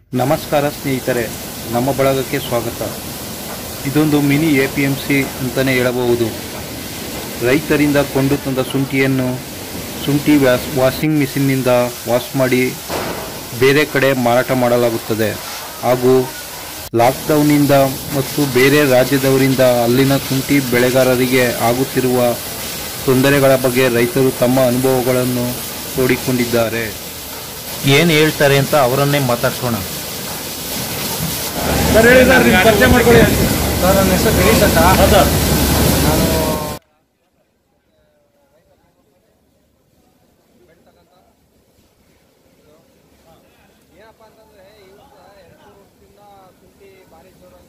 ನಮಸ್ಕಾರ ಸ್ನೇಹಿತರೆ, ನಮ್ಮ ಬಳಗಕ್ಕೆ ಸ್ವಾಗತ. ಇದೊಂದು ಮಿನಿ APMC ಅಂತಲೇ ಹೇಳಬಹುದು. ರೈತರಿಂದ ಕೊಂಡು ತಂದ ಶುಂಠಿ ವಾಷಿಂಗ್ ಮಿಷಿನ್ನಿಂದ ವಾಶ್ ಮಾಡಿ ಬೇರೆ ಕಡೆ ಮಾರಾಟ ಮಾಡಲಾಗುತ್ತದೆ. ಹಾಗೂ ಲಾಕ್ಡೌನ್ನಿಂದ ಮತ್ತು ಬೇರೆ ರಾಜ್ಯದವರಿಂದ ಅಲ್ಲಿನ ಶುಂಠಿ ಬೆಳೆಗಾರರಿಗೆ ಆಗುತ್ತಿರುವ ತೊಂದರೆಗಳ ಬಗ್ಗೆ ರೈತರು ತಮ್ಮ ಅನುಭವಗಳನ್ನು ತೋಡಿಕೊಂಡಿದ್ದಾರೆ. ಏನು ಹೇಳ್ತಾರೆ ಅಂತ ಅವರನ್ನೇ ಮಾತಾಡ್ಸೋಣ. ಸರ್ ಹೇಳಿ ಸರ್, ನಿಮ್ಮ ಪರಿಚಯ ಮಾಡ್ಕೊಳ್ಳಿ. ಸರ್ ನನ್ನ ಹೆಸರು ಗಿರೀಶ್ ಅಂತ. ನಾನು ಏನಪ್ಪ ಅಂತಂದರೆ ಇವತ್ತು 2-3 ವರ್ಷದಿಂದ ಶುಂಠಿ ಭಾರಿ ಜೋರಾಗಿ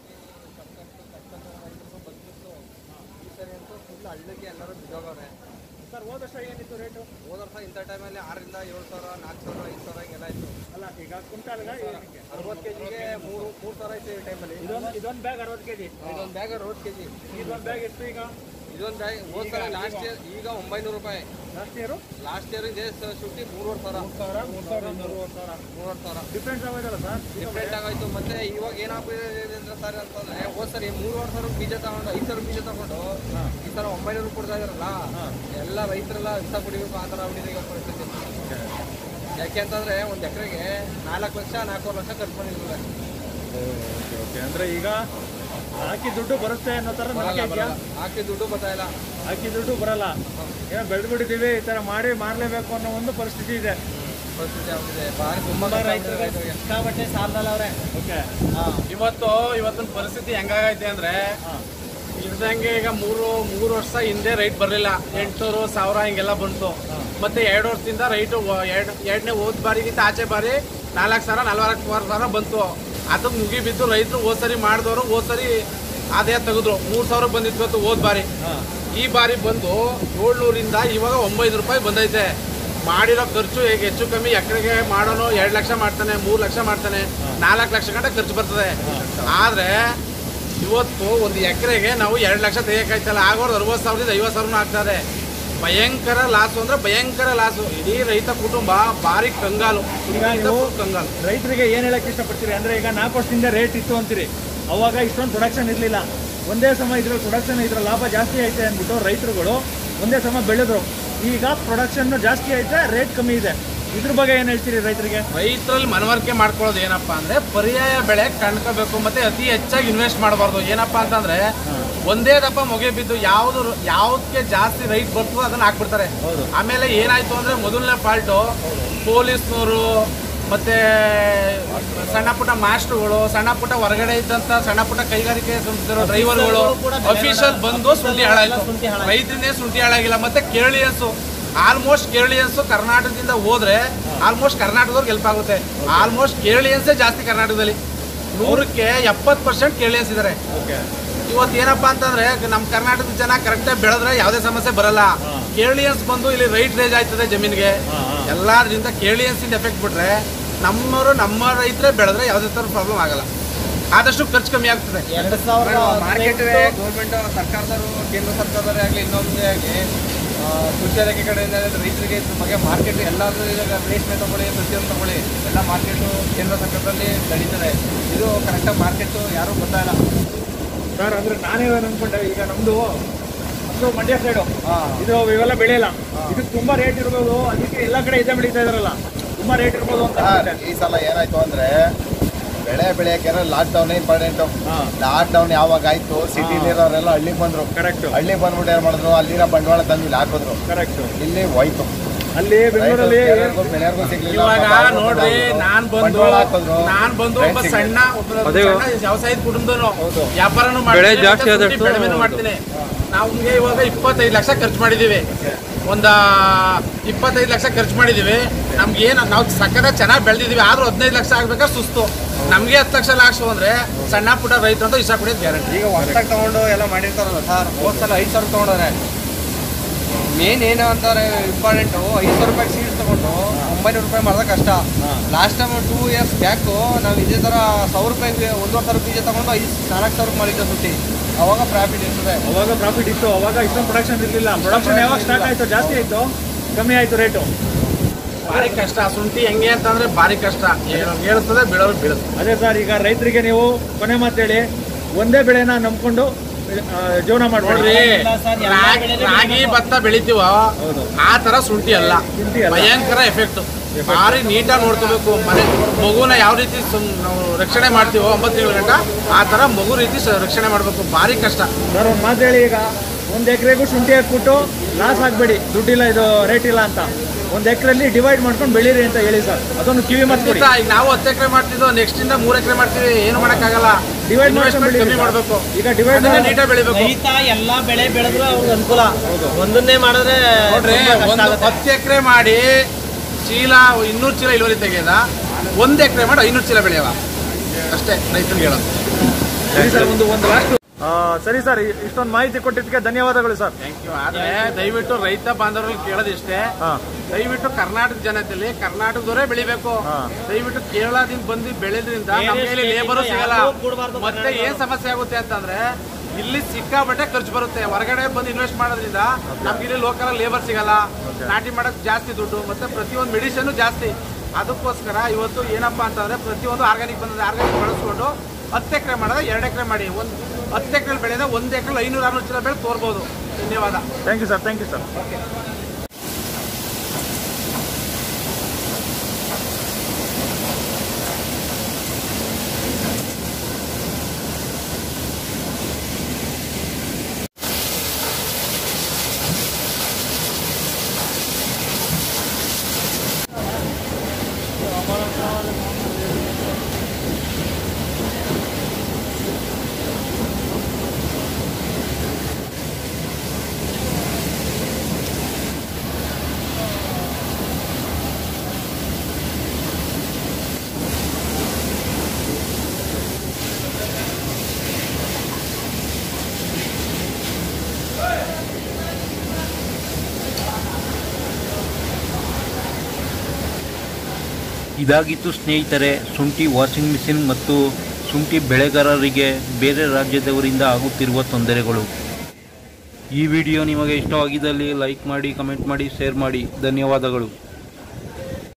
ರೈತರು ಬಂದಿತ್ತು. ಈ ಸರಿ ಅಂತೂ ಫುಲ್ ಹಳ್ಳಿಗೆ ಎಲ್ಲರೂ ಬಿದ್ದೋಗವ್ರೆ. ಸರ್ ಹೋದ ವರ್ಷ ಏನಿತ್ತು ರೇಟು? ಹೋದ ವರ್ಷ ಇಂಥ ಟೈಮಲ್ಲಿ 6,000, 7,000, 4,000, 5,000 ಹಿಂಗೆಲ್ಲ ಇತ್ತು. ಅಲ್ಲ ಈಗ ಕ್ವಿಂಟಾಲ್ಗೆ 60 kgಗೆ 3,000 ಇತ್ತು ಈ ಟೈಮಲ್ಲಿ. ಇದೊಂದು ಬ್ಯಾಗ್ 60 kg. ಇದೊಂದು ಬ್ಯಾಗ್ 60 kg. ಇದೊಂದು ಬ್ಯಾಗ್ ಎಷ್ಟು ಈಗ? ಇದೊಂದು ಬ್ಯಾಗ್ ಹೋದ ಸಲ ಲಾಸ್ಟ್ ಇಯರ್ ಈಗ 900 ರೂಪಾಯಿ. ಲಾಸ್ಟ್ ಇಯರ್ ಇದೆ ಶುಂಠಿ 3,500. Difference ಆಗೋಯ್ತಲ್ಲ sir? ಡಿಫ್ರೆಂಟ್ ಆಗೋಯ್ತು. ಮತ್ತೆ ಇವಾಗ ಏನಾಗ್ಬಿಟ್ಟಿದೆ ಅಂದ್ರೆ ಸರ್ ಅಂತಂದ್ರೆ ಹೋದ ಸರಿ 3,500 ಬೀಜ ತಗೊಂಡು 5,000 ಬೀಜ ತಗೊಂಡು ಈ ಥರ 900 ಕೊಡ್ತಾ ಇದಾರಲ್ಲ, ಎಲ್ಲ ರೈತರೆಲ್ಲ ಇಷ್ಟ ಕುಡಿಬೇಕು ಆ ಥರ ಆಗ್ಬಿಟ್ಟಿದೆ ಈಗ ಪರಿಸ್ಥಿತಿ. ಯಾಕೆ ಅಂತಂದ್ರೆ ಒಂದು ಎಕರೆಗೆ 4 ಲಕ್ಷ 4 ಲಕ್ಷ ಖರ್ಚು ಮಾಡಿದ್ರು. ಓಕೆ, ಅಂದ್ರೆ ಈಗ ಹಾಕಿ ದುಡ್ಡು ಬರುತ್ತೆ ಅನ್ನೋ ಥರ ಹಾಕಿ ದುಡ್ಡು ಬರ್ತಾ ಇಲ್ಲ. ಹಾಕಿ ದುಡ್ಡು ಬರಲ್ಲ. ಏನೋ ಬೆಳೆದ್ಬಿಟ್ಟಿದ್ದೀವಿ, ಈ ಥರ ಮಾಡಿ ಮಾರಲೇಬೇಕು ಅನ್ನೋ ಒಂದು ಪರಿಸ್ಥಿತಿ ಇದೆ. ಪರಿಸ್ಥಿತಿ ಆಗಿದೆ. ಭಾರಿ ತುಂಬ ರೈತರಿಗೆ ಸಿಕ್ಕಾಪಟ್ಟೆ ಸಾಲದಲ್ಲವ್ರೆ. ಓಕೆ, ಇವತ್ತಿನ ಪರಿಸ್ಥಿತಿ ಹೆಂಗಾಗೈತೆ ಅಂದ್ರೆ ಇದ್ದಂಗೆ ಈಗ ಮೂರು ವರ್ಷ ಹಿಂದೆ ರೈಟ್ ಬರಲಿಲ್ಲ. 800, 1000 ಹಿಂಗೆಲ್ಲ ಬಂತು. ಮತ್ತೆ 2 ವರ್ಷದಿಂದ ರೈಟು ಎರಡನೇ ಹೋದ ಬಾರಿಗಿಂತ ಆಚೆ ಬಾರಿ 4,000, 4,000 ಬಂತು. ಅದಕ್ಕೆ ಮುಗಿಬಿದ್ದು ರೈತರು ಹೋದ್ ಸರಿ ಮಾಡಿದವರು ಹೋದ್ ಸರಿ ಆದಾಯ ತೆಗೆದ್ರು. 3,000 ಬಂದಿತ್ತು ಹೋದ್ ಬಾರಿ. ಈ ಬಾರಿ ಬಂದು 700ರಿಂದ ಇವಾಗ 900 ರೂಪಾಯಿ ಬಂದೈತೆ. ಮಾಡಿರೋ ಖರ್ಚು ಈಗ ಹೆಚ್ಚು ಕಮ್ಮಿ ಎಕರೆಗೆ ಮಾಡೋನು 2 ಲಕ್ಷ ಮಾಡ್ತಾನೆ, 3 ಲಕ್ಷ ಮಾಡ್ತಾನೆ, 4 ಲಕ್ಷ ಗಂಟೆ ಖರ್ಚು ಬರ್ತದೆ. ಆದರೆ ಇವತ್ತು ಒಂದು ಎಕರೆಗೆ ನಾವು 2 ಲಕ್ಷ ತೆಗಿಯಕಾಯ್ತಲ್ಲ, ಆಗೋರು 60,000ದಿಂದ 50,000 ಆಗ್ತದೆ. ಭಯಂಕರ ಲಾಸು ಅಂದ್ರೆ ಭಯಂಕರ ಲಾಸು. ಇಡೀ ರೈತ ಕುಟುಂಬ ಭಾರಿ ಕಂಗಾಲು. ಕಂಗಾಲು. ರೈತರಿಗೆ ಏನು ಹೇಳಕ್ಕೆ ಇಷ್ಟಪಡ್ತೀರಿ ಅಂದ್ರೆ, ಈಗ 4 ವರ್ಷದಿಂದ ರೇಟ್ ಇತ್ತು ಅಂತೀರಿ, ಅವಾಗ ಇಷ್ಟೊಂದು ಪ್ರೊಡಕ್ಷನ್ ಇರಲಿಲ್ಲ. ಒಂದೇ ಸಮ ಇದ್ರಲ್ಲಿ ಪ್ರೊಡಕ್ಷನ್ ಇದ್ರ ಲಾಭ ಜಾಸ್ತಿ ಐತೆ ಅಂದ್ಬಿಟ್ಟು ರೈತರುಗಳು ಒಂದೇ ಸಮ ಬೆಳೆದ್ರು. ಈಗ ಪ್ರೊಡಕ್ಷನ್ ಜಾಸ್ತಿ ಐತೆ, ರೇಟ್ ಕಮ್ಮಿ ಇದೆ. ಇದ್ರ ಬಗ್ಗೆ ಏನು ಹೇಳ್ತೀರಿ ರೈತರಿಗೆ? ರೈತರಲ್ಲಿ ಮನವರಿಕೆ ಮಾಡ್ಕೊಳ್ಳೋದು ಏನಪ್ಪಾ ಅಂದ್ರೆ ಪರ್ಯಾಯ ಬೆಳೆ ಕಂಡ್ಕೋಬೇಕು, ಮತ್ತೆ ಅತಿ ಹೆಚ್ಚಾಗಿ ಇನ್ವೆಸ್ಟ್ ಮಾಡಬಾರ್ದು. ಏನಪ್ಪಾ ಅಂತಂದ್ರೆ ಒಂದೇ ದಪ್ಪ ಮೊಗೆ ಬಿದ್ದು ಯಾವ್ದಕ್ಕೆ ಜಾಸ್ತಿ ರೈಟ್ ಬರ್ತದೋ ಅದನ್ನ ಹಾಕ್ಬಿಡ್ತಾರೆ. ಆಮೇಲೆ ಏನಾಯ್ತು ಅಂದ್ರೆ ಮೊದಲನೇ ಫಾಲ್ಟು ಪೊಲೀಸ್ನವರು ಮತ್ತೆ ಸಣ್ಣ ಪುಟ್ಟ ಮಾಸ್ಟರ್ಗಳು, ಸಣ್ಣ ಪುಟ್ಟ ಹೊರಗಡೆ ಇದ್ದಂತ ಸಣ್ಣ ಪುಟ್ಟ ಕೈಗಾರಿಕೆ ಸಂಸ್ಥೆ ಡ್ರೈವರ್ಗಳು, ಅಫಿಷಿಯಲ್ ಬಂದು ಶುಂಠಿ ಹಾಳಾಯ್ತು. ರೈತನೇ ಶುಂಠಿ ಹಾಳಾಗಿಲ್ಲ. ಮತ್ತೆ ಕೇರಳಿಯನ್ಸು ಆಲ್ಮೋಸ್ಟ್ ಕೇರಳಿಯನ್ಸು ಕರ್ನಾಟಕದಿಂದ ಹೋದ್ರೆ ಆಲ್ಮೋಸ್ಟ್ ಕರ್ನಾಟಕದವ್ರಿಗೆ ಹೆಲ್ಪ್ ಆಗುತ್ತೆ. ಆಲ್ಮೋಸ್ಟ್ ಕೇರಳಿಯನ್ಸೇ ಜಾಸ್ತಿ ಕರ್ನಾಟಕದಲ್ಲಿ. 100ಕ್ಕೆ 70% ಕೇರಳಿಯನ್ಸ್ ಇದ್ದಾರೆ. ಇವತ್ತು ಏನಪ್ಪಾ ಅಂತಂದ್ರೆ ನಮ್ಮ ಕರ್ನಾಟಕದ ಜನ ಕರೆಕ್ಟಾಗಿ ಬೆಳೆದ್ರೆ ಯಾವುದೇ ಸಮಸ್ಯೆ ಬರಲ್ಲ. ಕೇರಳಿಯನ್ಸ್ ಬಂದು ಇಲ್ಲಿ ರೈಟ್ ರೇಜ್ ಆಯ್ತದೆ ಜಮೀನಿಗೆ. ಎಲ್ಲಾದ್ರಿಂದ ಕೇರಳಿಯನ್ಸ್ ಇಂದ ಎಫೆಕ್ಟ್ ಬಿಟ್ರೆ ನಮ್ಮ ರೈತರೇ ಬೆಳೆದ್ರೆ ಯಾವುದೇ ಥರ ಪ್ರಾಬ್ಲಮ್ ಆಗಲ್ಲ. ಆದಷ್ಟು ಖರ್ಚು ಕಮ್ಮಿ ಆಗ್ತದೆ. 2,000 ಮಾರ್ಕೆಟ್ ಗೌರ್ಮೆಂಟ್ ಸರ್ಕಾರದವರು, ಕೇಂದ್ರ ಸರ್ಕಾರದವರೇ ಆಗಲಿ ಇನ್ನೊಂದೇ ಆಗಲಿ ಕೃಷಿ ಇಲಾಖೆ ಕಡೆಯಿಂದ ರೈತರಿಗೆ ಇದ್ರ ಬಗ್ಗೆ ಮಾರ್ಕೆಟ್ ಎಲ್ಲಾದರೂ ರೇಷ್ಮೆ ತಗೊಳ್ಳಿ, ಪ್ರತಿಯೊಂದು ತಗೊಳ್ಳಿ, ಎಲ್ಲ ಮಾರ್ಕೆಟು ಕೇಂದ್ರ ಸರ್ಕಾರದಲ್ಲಿ ನಡೀತದೆ. ಇದು ಕರೆಕ್ಟಾಗಿ ಮಾರ್ಕೆಟು ಯಾರೂ ಗೊತ್ತಾಯಿಲ್ಲ ಸರ್. ಅಂದ್ರೆ ನಾನೇ ಅನ್ಕೊಂಡೆ, ಈಗ ನಮ್ದು ಮಂಡ್ಯ ಸೈಡು ಇದು ಇವೆಲ್ಲ ಬೆಳೆಯಲ್ಲ, ಇದಕ್ಕೆ ತುಂಬಾ ರೇಟ್ ಇರ್ಬೋದು, ಅದಕ್ಕೆ ಎಲ್ಲ ಕಡೆ ಇದೇ ಬೆಳೀತಾ ಇದಾರಲ್ಲ, ತುಂಬಾ ರೇಟ್ ಇರ್ಬೋದು ಅಂತ. ಈ ಸಲ ಏನಾಯ್ತು ಅಂದ್ರೆ ಬೆಳೆಯಕ್ಕೆ ಲಾಕ್ಡೌನ್ ಇಂಪಾರ್ಟೆಂಟ್. ಲಾಕ್ಡೌನ್ ಯಾವಾಗ ಆಯ್ತು, ಸಿಟಿಲಿರೋರೆಲ್ಲ ಹಳ್ಳಿಗೆ ಬಂದ್ರು. ಕರೆಕ್ಟ್. ಹಳ್ಳಿಗೆ ಬಂದ್ಬಿಟ್ಟು ಏನ್ ಮಾಡಿದ್ರು, ಅಲ್ಲಿನ ಬಂಡವಾಳ ತಂದು ಇಲ್ಲಿ ಹಾಕಿದ್ರು. ಕರೆಕ್ಟ್. ಇಲ್ಲಿ ಹೋಯ್ತು. ಅಲ್ಲಿ ಬೆಂಗಳೂರಲ್ಲಿ ಬೆಳೆಯರ್ಗೂ ಸಿಗ್ಲಿಲ್ಲ. ಇವಾಗ ನೋಡ್ರಿ, ನಾನ್ ಬಂದು ಒಬ್ಬ ಸಣ್ಣ ವ್ಯವಸಾಯದ ಕುಟುಂಬದನು, ವ್ಯಾಪಾರನು ಮಾಡ್ತೀನಿ. ನಮ್ಗೆ ಇವಾಗ 25 ಲಕ್ಷ ಖರ್ಚು ಮಾಡಿದೀವಿ. ಒಂದು 25 ಲಕ್ಷ ಖರ್ಚು ಮಾಡಿದೀವಿ. ನಮ್ಗೆ ಏನು ನಾವು ಸಕ್ಕರೆ ಚೆನ್ನಾಗಿ ಬೆಳೆದಿದ್ದೀವಿ, ಆದ್ರೂ 15 ಲಕ್ಷ ಆಗ್ಬೇಕಾದ್ರೆ ಸುಸ್ತು. ನಮಗೆ 10 ಲಕ್ಷ ಲಾಕ್ಸು ಅಂದ್ರೆ ಸಣ್ಣ ಪುಟ್ಟ ರೈತರು ಅಂತ ಇಷ್ಟ ಪಡೋದು ಗ್ಯಾರಂಟಿ. ಈಗ ಹೊಸದಾಗಿ ತಗೊಂಡು ಎಲ್ಲ ಮಾಡಿರ್ತಾರಲ್ಲ ಸರ್, ಹೋದ್ ಸಲ 5,000 ತೊಗೊಂಡವ್ರೆ. ಮೇನ್ ಏನು ಅಂತಾರೆ ಇಂಪಾರ್ಟೆಂಟು, 5,000 ರೂಪಾಯಿ ಸೀಡ್ಸ್ ತೊಗೊಂಡು 900 ರೂಪಾಯಿ ಮಾಡಿದ್ರೆ ಕಷ್ಟ. ಲಾಸ್ಟ್ ಟೈಮ್ 2 ಇಯರ್ಸ್ ಬ್ಯಾಕು ನಾವು ಇದೇ ಥರ 1,000 ರೂಪಾಯಿಗೆ 1,500 ಬೀಜ ತೊಗೊಂಡು 4,000 ಮಾಡಿದ್ದೆ ಸುಟ್ಟಿ. ಅವಾಗ ಪ್ರಾಫಿಟ್ ಇರ್ತದೆ. ಅವಾಗ ಪ್ರಾಫಿಟ್ ಇತ್ತು, ಅವಾಗ ಇಷ್ಟೊಂದು ಪ್ರೊಡಕ್ಷನ್ ಇರಲಿಲ್ಲ. ಪ್ರೊಡಕ್ಷನ್ ಯಾವಾಗ ಸ್ಟಾರ್ಟ್ ಆಯಿತು ಜಾಸ್ತಿ ಆಯಿತು, ಕಮ್ಮಿ ಆಯಿತು ರೇಟು. ಭಾರಿ ಕಷ್ಟ. ಶುಂಠಿ ಹೆಂಗೆ ಅಂತಂದ್ರೆ ಭಾರಿ ಕಷ್ಟ, ಹೇಳ್ತದೆ ಬೀಳೋರು ಬೀಳುತ್ತೆ. ಅದೇ ಸರ್, ಈಗ ರೈತರಿಗೆ ನೀವು ಕೊನೆ ಮಾತೇಳಿ ಒಂದೇ ಬೆಳೆನ ನಂಬ್ಕೊಂಡು ಜೀವನ ಮಾಡ್ಕೊಡ್ರಿ. ರಾಗಿ ಭತ್ತ ಬೆಳಿತೀವ ಆ ತರ ಶುಂಠಿ ಅಲ್ಲ, ಭಯಂಕರ ಎಫೆಕ್ಟ್. ಭಾರಿ ನೀಟಾಗಿ ನೋಡ್ಕೋಬೇಕು. ಮಗುನ ಯಾವ ರೀತಿ ನಾವು ರಕ್ಷಣೆ ಮಾಡ್ತೀವೋ 9 ತಿಂಗಳ ಗಂಟ ಆ ತರ ಮಗು ರೀತಿ ರಕ್ಷಣೆ ಮಾಡ್ಬೇಕು. ಭಾರಿ ಕಷ್ಟ ಸರ್. ಒಂದು ಮಾತು ಹೇಳಿ, ಈಗ 1 ಎಕರೆಗೂ ಶುಂಠಿ ಹಾಕ್ಬಿಟ್ಟು ಲಾಸ್ ಆಗಬೇಡಿ, ದುಡ್ಡಿಲ್ಲ, ಇದು ರೇಟ್ ಇಲ್ಲ ಅಂತ. 1 ಎಕರೆಲ್ಲಿ ಡಿವೈಡ್ ಮಾಡ್ಕೊಂಡು ಬೆಳೀರಿ ಅಂತ ಹೇಳಿ ಸರ್. ಅದೊಂದು ಕಿವಿ ಮಾತು. ಈಗ ನಾವು 10 ಎಕರೆ ಮಾಡ್ತಿದ್ದೋ, ನೆಕ್ಸ್ಟ್ ಇಂದ 3 ಎಕರೆ ಮಾಡ್ತೀವಿ, ಏನು ಮಾಡಕ್ಕಾಗಲ್ಲ. ಡಿವೈಡ್ ಮಾಡ್ಕೊಂಡು ಕಮ್ಮಿ ಮಾಡ್ಬೇಕು. ಈಗ ಡಿವೈಡ್ ನೀಟಾಗಿ ಬೆಳಿಬೇಕು. ರೈತ ಎಲ್ಲಾ ಬೆಳೆ ಬೆಳೆದ್ರು ಅವ್ರಿಗೆ ಅನುಕೂಲ. ಒಂದನ್ನೇ ಮಾಡಿದ್ರೆ ನೋಡ್ರಿ, 10 ಎಕರೆ ಮಾಡಿ ಚೀಲ 200 ಚೀಲ ಇಳುವರಿ ತೆಗೆಯದ, 1 ಎಕರೆ ಮಾಡಿ 500 ಚೀಲ ಬೆಳೆಯವ ಅಷ್ಟೇ ರೈತರಿಗೆ ಹೇಳೋದು. ಸರಿ ಸರ್, ಒಂದು ಲಾಸ್ಟ್. ಸರಿ ಸರ್, ಇಷ್ಟೊಂದು ಮಾಹಿತಿ ಕೊಟ್ಟಿದ್ದಕ್ಕೆ ಧನ್ಯವಾದಗಳು ಸರ್. Thank you. ಆದ್ರೆ ದಯವಿಟ್ಟು ರೈತ ಬಾಂಧವರಲ್ಲಿ ಕೇಳೋದಿಷ್ಟೇ, ದಯವಿಟ್ಟು ಕರ್ನಾಟಕ ಜನತೆಯಲ್ಲಿ ಕರ್ನಾಟಕದವರೇ ಬೆಳಿಬೇಕು. ದಯವಿಟ್ಟು ಕೇರಳದಿಂದ ಬಂದು ಬೆಳೆದ್ರಿಂದ ನಮಗೆ ಲೇಬರು ಸಿಗಲ್ಲ. ಮತ್ತೆ ಏನ್ ಸಮಸ್ಯೆ ಆಗುತ್ತೆ ಅಂತಂದ್ರೆ, ಇಲ್ಲಿ ಸಿಕ್ಕಾಪಟ್ಟೆ ಖರ್ಚು ಬರುತ್ತೆ. ಹೊರಗಡೆ ಬಂದು ಇನ್ವೆಸ್ಟ್ ಮಾಡೋದ್ರಿಂದ ನಮ್ಗೆ ಇಲ್ಲಿ ಲೋಕಲ್ ಲೇಬರ್ ಸಿಗಲ್ಲ, ನಾಟಿ ಮಾಡಕ್ ಜಾಸ್ತಿ ದುಡ್ಡು, ಮತ್ತೆ ಪ್ರತಿಯೊಂದು ಮೆಡಿಸಿನ್ ಜಾಸ್ತಿ. ಅದಕ್ಕೋಸ್ಕರ ಇವತ್ತು ಏನಪ್ಪಾ ಅಂತಂದ್ರೆ, ಪ್ರತಿಯೊಂದು ಆರ್ಗಾನಿಕ್ ಬಂದಿದೆ. ಆರ್ಗಾನಿಕ್ ಬಳಸ್ಕೊಂಡು 10 ಎಕರೆ ಮಾಡೋದ 2 ಎಕರೆ ಮಾಡಿ, 10 ಎಕರೆ ಬೆಳೆದ 1 ಎಕರೆ 500-600 ಚೀಲ ಬೆಳೆ ತೋರ್ಬೋದು. ಧನ್ಯವಾದ. Thank you sir. Thank you sir. Okay. ಇದಾಗಿತ್ತು ಸ್ನೇಹಿತರೆ, ಶುಂಠಿ ವಾಷಿಂಗ್ ಮಿಷಿನ್ ಮತ್ತು ಶುಂಠಿ ಬೆಳೆಗಾರರಿಗೆ ಬೇರೆ ರಾಜ್ಯದವರಿಂದ ಆಗುತ್ತಿರುವ ತೊಂದರೆಗಳು. ಈ ವಿಡಿಯೋ ನಿಮಗೆ ಇಷ್ಟವಾಗಿದ್ದಲ್ಲಿ ಲೈಕ್ ಮಾಡಿ, ಕಮೆಂಟ್ ಮಾಡಿ, ಶೇರ್ ಮಾಡಿ. ಧನ್ಯವಾದಗಳು.